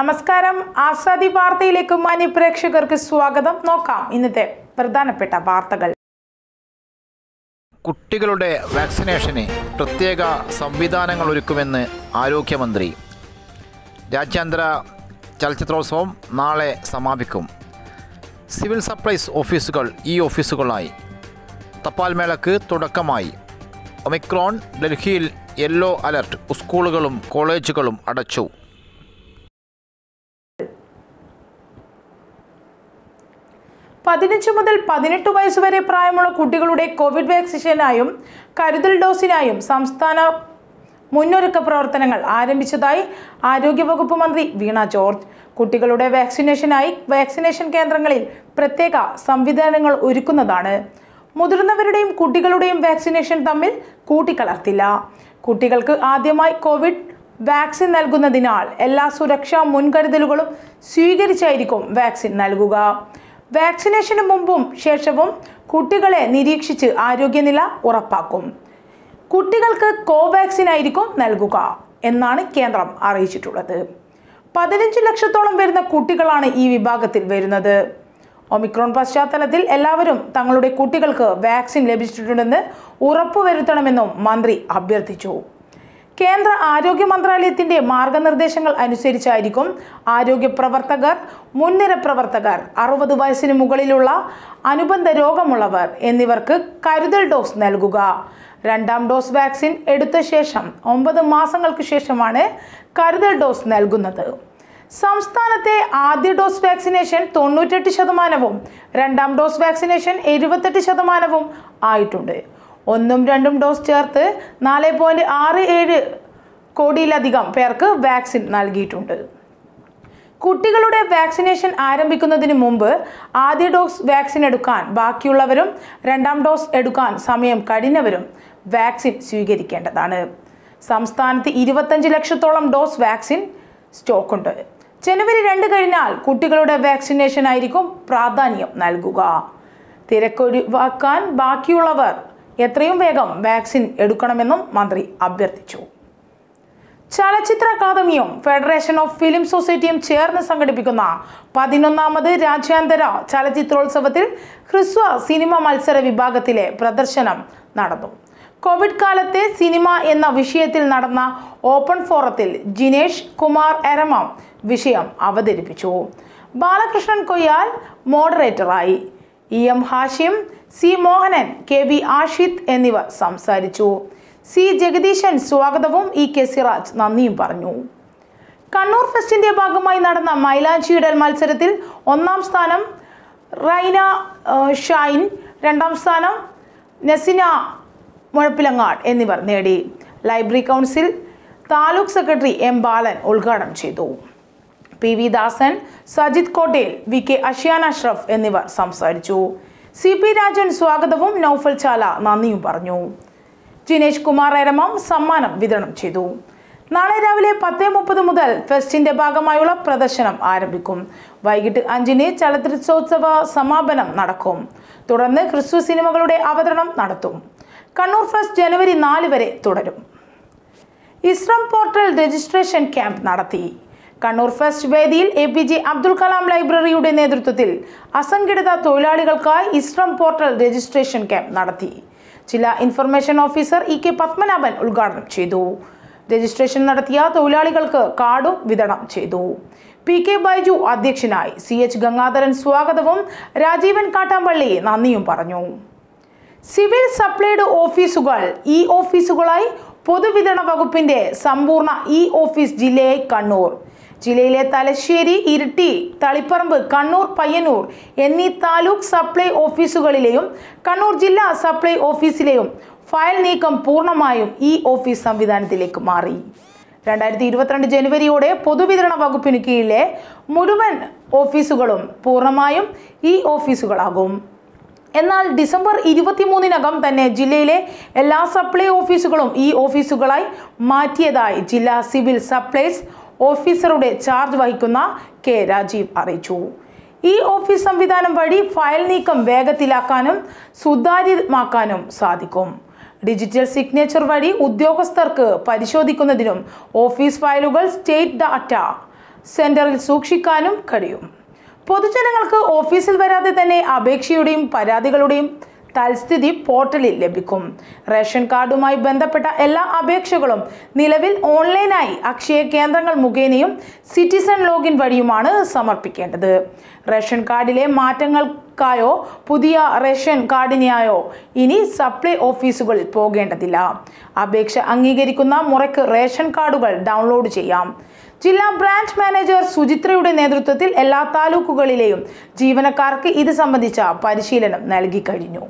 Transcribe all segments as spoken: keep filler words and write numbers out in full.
നമസ്കാരം. ആസാദി വാർത്തയിലേക്ക് മാന്യ പ്രേക്ഷകർക്ക് സ്വാഗതം. നോക്കാം ഇന്നത്തെ പ്രധാനപ്പെട്ട വാർത്തകൾ. കുട്ടികളുടെ വാക്സിനേഷന് പ്രത്യേക സംവിധാനങ്ങൾ ഒരുക്കുമെന്ന് ആരോഗ്യമന്ത്രി. രാജ്യാന്തര ചലച്ചിത്രോത്സവം നാളെ സമാപിക്കും. സിവിൽ സപ്ലൈസ് ഓഫീസുകൾ ഈ ഓഫീസുകളായി. തപാൽ മേളക്ക് തുടക്കമായി. ഒമിക്രോൺ ഡൽഹിയിൽ യെല്ലോ അലർട്ട്. സ്കൂളുകളും കോളേജുകളും അടച്ചു. പതിനഞ്ച് മുതൽ പതിനെട്ട് വയസ്സ് വരെ പ്രായമുള്ള കുട്ടികളുടെ കോവിഡ് വാക്സിനേഷനായും കരുതൽ ഡോസിനായും സംസ്ഥാന മുന്നൊരുക്ക പ്രവർത്തനങ്ങൾ ആരംഭിച്ചതായി ആരോഗ്യവകുപ്പ് മന്ത്രി വീണ ജോർജ്. കുട്ടികളുടെ വാക്സിനേഷനായി വാക്സിനേഷൻ കേന്ദ്രങ്ങളിൽ പ്രത്യേക സംവിധാനങ്ങൾ ഒരുക്കുന്നതാണ്. മുതിർന്നവരുടെയും കുട്ടികളുടെയും വാക്സിനേഷൻ തമ്മിൽ കൂട്ടിക്കലർത്തില്ല. കുട്ടികൾക്ക് ആദ്യമായി കോവിഡ് വാക്സിൻ നൽകുന്നതിനാൽ എല്ലാ സുരക്ഷാ മുൻകരുതലുകളും സ്വീകരിച്ചായിരിക്കും വാക്സിൻ നൽകുക. വാക്സിനേഷന് മുമ്പും ശേഷവും കുട്ടികളെ നിരീക്ഷിച്ച് ആരോഗ്യനില ഉറപ്പാക്കും. കുട്ടികൾക്ക് കോവാക്സിൻ ആയിരിക്കും നൽകുക എന്നാണ് കേന്ദ്രം അറിയിച്ചിട്ടുള്ളത്. പതിനഞ്ച് ലക്ഷത്തോളം വരുന്ന കുട്ടികളാണ് ഈ വിഭാഗത്തിൽ വരുന്നത്. ഒമിക്രോൺ പശ്ചാത്തലത്തിൽ എല്ലാവരും തങ്ങളുടെ കുട്ടികൾക്ക് വാക്സിൻ ലഭിച്ചിട്ടുണ്ടെന്ന് ഉറപ്പുവരുത്തണമെന്നും മന്ത്രി അഭ്യർത്ഥിച്ചു. കേന്ദ്ര ആരോഗ്യ മന്ത്രാലയത്തിന്റെ മാർഗനിർദ്ദേശങ്ങൾ അനുസരിച്ചായിരിക്കും ആരോഗ്യ പ്രവർത്തകർ, മുൻനിര പ്രവർത്തകർ, അറുപത് വയസ്സിന് മുകളിലുള്ള അനുബന്ധ രോഗമുള്ളവർ എന്നിവർക്ക് കരുതൽ ഡോസ് നൽകുക. രണ്ടാം ഡോസ് വാക്സിൻ എടുത്ത ശേഷം ഒമ്പത് മാസങ്ങൾക്ക് ശേഷമാണ് കരുതൽ ഡോസ് നൽകുന്നത്. സംസ്ഥാനത്തെ ആദ്യ ഡോസ് വാക്സിനേഷൻ തൊണ്ണൂറ്റെട്ട് ശതമാനവും രണ്ടാം ഡോസ് വാക്സിനേഷൻ എഴുപത്തെട്ട് ശതമാനവും ആയിട്ടുണ്ട്. ഒന്നും രണ്ടും ഡോസ് ചേർത്ത് നാല് പോയിന്റ് ആറ് ഏഴ് കോടിയിലധികം പേർക്ക് വാക്സിൻ നൽകിയിട്ടുണ്ട്. കുട്ടികളുടെ വാക്സിനേഷൻ ആരംഭിക്കുന്നതിന് മുമ്പ് ആദ്യ ഡോസ് വാക്സിൻ എടുക്കാൻ ബാക്കിയുള്ളവരും രണ്ടാം ഡോസ് എടുക്കാൻ സമയം കഴിഞ്ഞവരും വാക്സിൻ സ്വീകരിക്കേണ്ടതാണ്. സംസ്ഥാനത്ത് ഇരുപത്തഞ്ച് ലക്ഷത്തോളം ഡോസ് വാക്സിൻ സ്റ്റോക്കുണ്ട്. ജനുവരി രണ്ട് കഴിഞ്ഞാൽ കുട്ടികളുടെ വാക്സിനേഷൻ ആയിരിക്കും പ്രാധാന്യം നൽകുക. തിരക്കൊഴിവാക്കാൻ ബാക്കിയുള്ളവർ എത്രയും വേഗം വാക്സിൻ എടുക്കണമെന്നും മന്ത്രി അഭ്യർത്ഥിച്ചു. ചലച്ചിത്ര അക്കാദമിയും ഫെഡറേഷൻ ഓഫ് ഫിലിം സൊസൈറ്റിയും ചേർന്ന് സംഘടിപ്പിക്കുന്ന പതിനൊന്നാമത് രാജ്യാന്തര ചലച്ചിത്രോത്സവത്തിൽ ഹ്രസ്വ സിനിമ മത്സര വിഭാഗത്തിലെ പ്രദർശനം നടന്നു. കോവിഡ് കാലത്തെ സിനിമ എന്ന വിഷയത്തിൽ നടന്ന ഓപ്പൺ ഫോറത്തിൽ ജിനേഷ് കുമാർ എരമം വിഷയം അവതരിപ്പിച്ചു. ബാലകൃഷ്ണൻ കൊയ്യാൽ മോഡറേറ്ററായി. E M Hashim, C Mohanan, K V Ashith എന്നിവർ സംസാരിച്ചു. സി ജഗദീശൻ സ്വാഗതവും ഇ കെ സിറാജ് നന്ദിയും പറഞ്ഞു. കണ്ണൂർ ഫെസ്റ്റിന്റെ ഭാഗമായി നടന്ന മൈലാഞ്ചിയിടൽ മത്സരത്തിൽ ഒന്നാം സ്ഥാനം റൈന ഷൈൻ, രണ്ടാം സ്ഥാനം നസിന മുഴപ്പിലങ്ങാട് എന്നിവർ നേടി. Library council taluk secretary M Balan ഉദ്ഘാടനം ചെയ്തു. P V Dasan, Sajith Kottel, V K Ashyan Ashraf എന്നിവർ സംസാരിച്ചു. സി പി രാജൻ സ്വാഗതവും നൌഫൽ ചാല നന്ദിയും പറഞ്ഞു. ജിനേഷ് കുമാർ എരമം സമ്മാനം വിതരണം ചെയ്തു. നാളെ രാവിലെ പത്ത് മുപ്പത് മുതൽ ഫെസ്റ്റിന്റെ ഭാഗമായുള്ള പ്രദർശനം ആരംഭിക്കും. വൈകിട്ട് അഞ്ചിന് ചലച്ചിത്രോത്സവ സമാപനം നടക്കും. തുടർന്ന് ഹ്രസ്വ സിനിമകളുടെ അവതരണം നടത്തും. കണ്ണൂർ ഫെസ്റ്റ് ജനുവരി നാല് വരെ തുടരും. ഇസ്രം പോർട്ടൽ രജിസ്ട്രേഷൻ ക്യാമ്പ് നടത്തി. കണ്ണൂർ ഫെസ്റ്റ് വേദിയിൽ A P J Abdul Kalam ലൈബ്രറിയുടെ നേതൃത്വത്തിൽ അസംഘടിത തൊഴിലാളികൾക്കായി ഇസ്രം പോർട്ടൽ രജിസ്ട്രേഷൻ ക്യാമ്പ് നടത്തി. ജില്ലാ information officer E K Padmanabhan ഉദ്ഘാടനം ചെയ്തു. രജിസ്ട്രേഷൻ നടത്തിയ തൊഴിലാളികൾക്ക് കാർഡും വിതരണം ചെയ്തു. പി കെ ബൈജു അധ്യക്ഷനായി. സി എച്ച് ഗംഗാധരൻ സ്വാഗതവും രാജീവൻ കാട്ടാമ്പള്ളി നന്ദിയും പറഞ്ഞു. സിവിൽ സപ്ലൈഡ് ഓഫീസുകൾ ഇ ഓഫീസുകളായി. പൊതുവിതരണ വകുപ്പിന്റെ സമ്പൂർണ്ണ ഇ ഓഫീസ് ജില്ലയായി കണ്ണൂർ. ജില്ലയിലെ തലശ്ശേരി, ഇരിട്ടി, തളിപ്പറമ്പ്, കണ്ണൂർ, പയ്യന്നൂർ എന്നീ താലൂക്ക് സപ്ലൈ ഓഫീസുകളിലെയും കണ്ണൂർ ജില്ലാ സപ്ലൈ ഓഫീസിലെയും ഫയൽ നീക്കം പൂർണ്ണമായും ഇ ഓഫീസ് സംവിധാനത്തിലേക്ക് മാറി. രണ്ടായിരത്തി ഇരുപത്തിരണ്ട് ജനുവരിയോടെ പൊതുവിതരണ വകുപ്പിന് കീഴിലെ മുഴുവൻ ഓഫീസുകളും പൂർണ്ണമായും ഇ ഓഫീസുകളാകും. എന്നാൽ ഡിസംബർ ഇരുപത്തിമൂന്നിനകം തന്നെ ജില്ലയിലെ എല്ലാ സപ്ലൈ ഓഫീസുകളും ഈ ഓഫീസുകളായി മാറ്റിയതായി ജില്ലാ സിവിൽ സപ്ലൈസ് ഓഫീസറുടെ ചാർജ് വഹിക്കുന്ന കെ രാജീവ് അറിയിച്ചു. ഈ ഓഫീസ് സംവിധാനം വഴി ഫയൽ നീക്കം വേഗത്തിലാക്കാനും സുതാര്യമാക്കാനും സാധിക്കും. ഡിജിറ്റൽ സിഗ്നേച്ചർ വഴി ഉദ്യോഗസ്ഥർക്ക് പരിശോധിക്കുന്നതിനും ഓഫീസ് ഫയലുകൾ സ്റ്റേറ്റ് ഡാറ്റ സെന്ററിൽ സൂക്ഷിക്കാനും കഴിയും. പൊതുജനങ്ങൾക്ക് ഓഫീസിൽ വരാതെ തന്നെ അപേക്ഷയുടെയും പരാതികളുടെയും തൽസ്ഥിതി പോർട്ടലിൽ ലഭിക്കും. റേഷൻ കാർഡുമായി ബന്ധപ്പെട്ട എല്ലാ അപേക്ഷകളും നിലവിൽ ഓൺലൈനായി അക്ഷയ കേന്ദ്രങ്ങൾ മുഖേനയും സിറ്റിസൺ ലോഗിൻ വഴിയുമാണ് സമർപ്പിക്കേണ്ടത്. റേഷൻ കാർഡിലെ മാറ്റങ്ങൾക്കായോ പുതിയ റേഷൻ കാർഡിനായോ ഇനി സപ്ലൈ ഓഫീസുകളിൽ പോകേണ്ടതില്ല. അപേക്ഷ അംഗീകരിക്കുന്ന മുറയ്ക്ക് റേഷൻ കാർഡുകൾ ഡൗൺലോഡ് ചെയ്യാം. ജില്ലാ ബ്രാഞ്ച് മാനേജർ സുചിത്രയുടെ നേതൃത്വത്തിൽ എല്ലാ താലൂക്കുകളിലെയും ജീവനക്കാർക്ക് ഇത് സംബന്ധിച്ച പരിശീലനം നൽകി കഴിഞ്ഞു.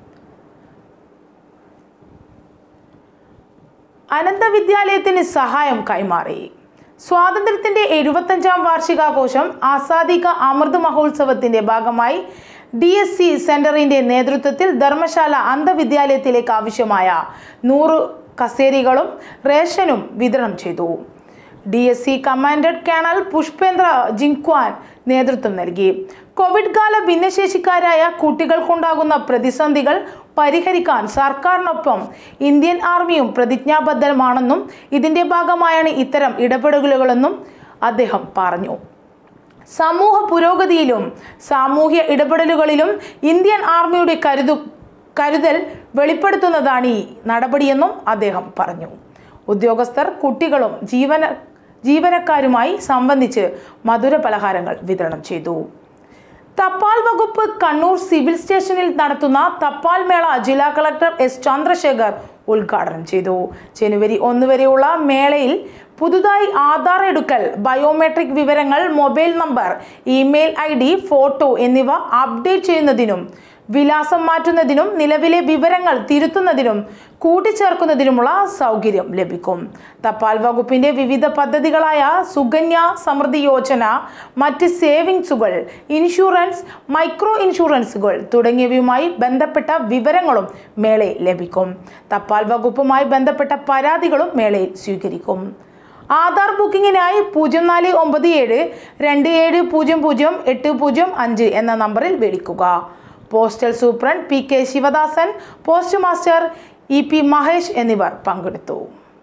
അനന്ത വിദ്യാലയത്തിന് സഹായം കൈമാറി. സ്വാതന്ത്ര്യത്തിന്റെ എഴുപത്തഞ്ചാം വാർഷികാഘോഷം ആസാദി കാ അമൃത് മഹോത്സവത്തിന്റെ ഭാഗമായി ഡി എസ് സി സെന്ററിന്റെ നേതൃത്വത്തിൽ ധർമ്മശാല അന്ധവിദ്യാലയത്തിലേക്ക് ആവശ്യമായ നൂറ് കസേരകളും റേഷനും വിതരണം ചെയ്തു. D S C commandant colonel Pushpendra Jingwan നേതൃത്വം നൽകി. കോവിഡ് കാല ഭിന്നശേഷിക്കാരായ കുട്ടികൾക്കുണ്ടാകുന്ന പ്രതിസന്ധികൾ പരിഹരിക്കാൻ സർക്കാരിനൊപ്പം ഇന്ത്യൻ ആർമിയും പ്രതിജ്ഞാബദ്ധമാണെന്നും ഇതിന്റെ ഭാഗമായാണ് ഇത്തരം ഇടപെടലുകളെന്നും അദ്ദേഹം പറഞ്ഞു. സമൂഹ പുരോഗതിയിലും സാമൂഹ്യ ഇടപെടലുകളിലും ഇന്ത്യൻ ആർമിയുടെ കരുതു കരുതൽ വെളിപ്പെടുത്തുന്നതാണ് ഈ നടപടിയെന്നും അദ്ദേഹം പറഞ്ഞു. ഉദ്യോഗസ്ഥർ കുട്ടികളും ജീവന ജീവനക്കാരുമായി സംബന്ധിച്ച് മധുര പലഹാരങ്ങൾ വിതരണം ചെയ്തു. തപാൽ വകുപ്പ് കണ്ണൂർ സിവിൽ സ്റ്റേഷനിൽ നടത്തുന്ന തപാൽ മേള ജില്ലാ കളക്ടർ എസ് ചന്ദ്രശേഖർ ഉദ്ഘാടനം ചെയ്തു. ജനുവരി ഒന്ന് വരെയുള്ള മേളയിൽ പുതുതായി ആധാർ എടുക്കൽ, ബയോമെട്രിക് വിവരങ്ങൾ, mobile number, email I D, photo എന്നിവ അപ്ഡേറ്റ് ചെയ്യുന്നതിനും വിലാസം മാറ്റുന്നതിനും നിലവിലെ വിവരങ്ങൾ തിരുത്തുന്നതിനും കൂട്ടിച്ചേർക്കുന്നതിനുമുള്ള സൗകര്യം ലഭിക്കും. തപാൽ വകുപ്പിന്റെ വിവിധ പദ്ധതികളായ സുകന്യ സമൃദ്ധി യോജന, മറ്റ് സേവിങ്സുകൾ, ഇൻഷുറൻസ്, മൈക്രോ ഇൻഷുറൻസുകൾ തുടങ്ങിയവയുമായി ബന്ധപ്പെട്ട വിവരങ്ങളും മേളയിൽ ലഭിക്കും. തപാൽ വകുപ്പുമായി ബന്ധപ്പെട്ട പരാതികളും മേളയിൽ സ്വീകരിക്കും. ആധാർ ബുക്കിങ്ങിനായി പൂജ്യം നാല് ഒമ്പത് ഏഴ് രണ്ട് ഏഴ് പൂജ്യം പൂജ്യം എട്ട് പൂജ്യം അഞ്ച് എന്ന നമ്പറിൽ വിളിക്കുക. Postal superintendent P K Sivadasan, post master E P Mahesh എന്നിവർ പങ്കെടുത്തു.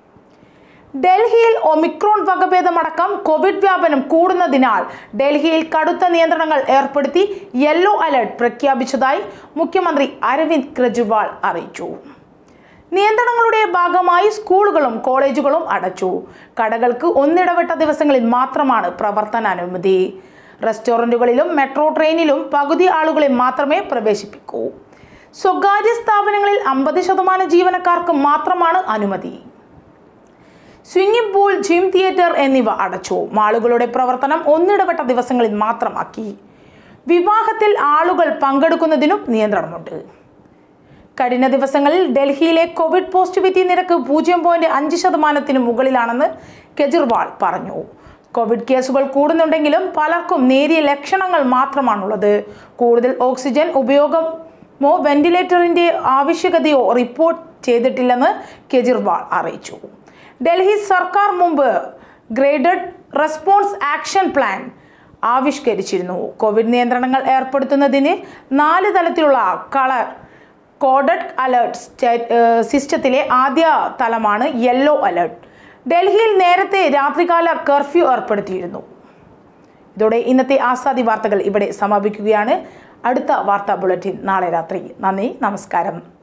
ഡൽഹിയിൽ ഒമിക്രോൺ വകഭേദമടക്കം കോവിഡ് വ്യാപനം കൂടുന്നതിനാൽ ഡൽഹിയിൽ കടുത്ത നിയന്ത്രണങ്ങൾ ഏർപ്പെടുത്തി യെല്ലോ അലർട്ട് പ്രഖ്യാപിച്ചതായി മുഖ്യമന്ത്രി അരവിന്ദ് കെജ്രിവാൾ അറിയിച്ചു. നിയന്ത്രണങ്ങളുടെ ഭാഗമായി സ്കൂളുകളും കോളേജുകളും അടച്ചു. കടകൾക്ക് ഒന്നിടവിട്ട ദിവസങ്ങളിൽ മാത്രമാണ് പ്രവർത്തനാനുമതി. റെസ്റ്റോറന്റുകളിലും മെട്രോ ട്രെയിനിലും പകുതി ആളുകളെ മാത്രമേ പ്രവേശിപ്പിക്കൂ. സ്വകാര്യ സ്ഥാപനങ്ങളിൽ അമ്പത് ശതമാനം ജീവനക്കാർക്ക് മാത്രമാണ് അനുമതി. സ്വിമ്മിംഗ് പൂൾ, ജിം, തിയേറ്റർ എന്നിവ അടച്ചു. മാളുകളുടെ പ്രവർത്തനം ഒന്നിടവിട്ട ദിവസങ്ങളിൽ മാത്രമാക്കി. വിവാഹത്തിൽ ആളുകൾ പങ്കെടുക്കുന്നതിനും നിയന്ത്രണമുണ്ട്. കഴിഞ്ഞ ദിവസങ്ങളിൽ ഡൽഹിയിലെ കോവിഡ് പോസിറ്റിവിറ്റി നിരക്ക് പൂജ്യം പോയിന്റ് അഞ്ച് ശതമാനത്തിന് മുകളിലാണെന്ന് കെജ്രിവാൾ പറഞ്ഞു. കോവിഡ് കേസുകൾ കൂടുന്നുണ്ടെങ്കിലും പലർക്കും നേരിയ ലക്ഷണങ്ങൾ മാത്രമാണുള്ളത്. കൂടുതൽ ഓക്സിജൻ ഉപയോഗമോ വെന്റിലേറ്ററിന്റെ ആവശ്യകതയോ റിപ്പോർട്ട് ചെയ്തിട്ടില്ലെന്ന് കെജ്രിവാൾ അറിയിച്ചു. ഡൽഹി സർക്കാർ മുമ്പ് ഗ്രേഡഡ് റെസ്പോൺസ് ആക്ഷൻ പ്ലാൻ ആവിഷ്കരിച്ചിരുന്നു. കോവിഡ് നിയന്ത്രണങ്ങൾ ഏർപ്പെടുത്തുന്നതിന് നാല് തലത്തിലുള്ള കളർ കോഡഡ് അലേർട്ട് സിസ്റ്റത്തിലെ ആദ്യ തലമാണ് യെല്ലോ അലേർട്ട്. ഡൽഹിയിൽ നേരത്തെ രാത്രികാല കർഫ്യൂ ഏർപ്പെടുത്തിയിരുന്നു. ഇതോടെ ഇന്നത്തെ ആസാദി വാർത്തകൾ ഇവിടെ സമാപിക്കുകയാണ്. അടുത്ത വാർത്താ ബുള്ളറ്റിൻ നാളെ രാത്രി. നന്ദി, നമസ്കാരം.